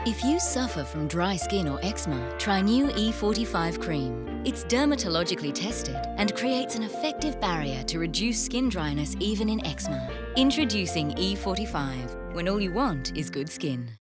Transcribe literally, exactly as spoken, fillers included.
If you suffer from dry skin or eczema, try new E forty-five cream. It's dermatologically tested and creates an effective barrier to reduce skin dryness even in eczema. Introducing E forty-five, when all you want is good skin.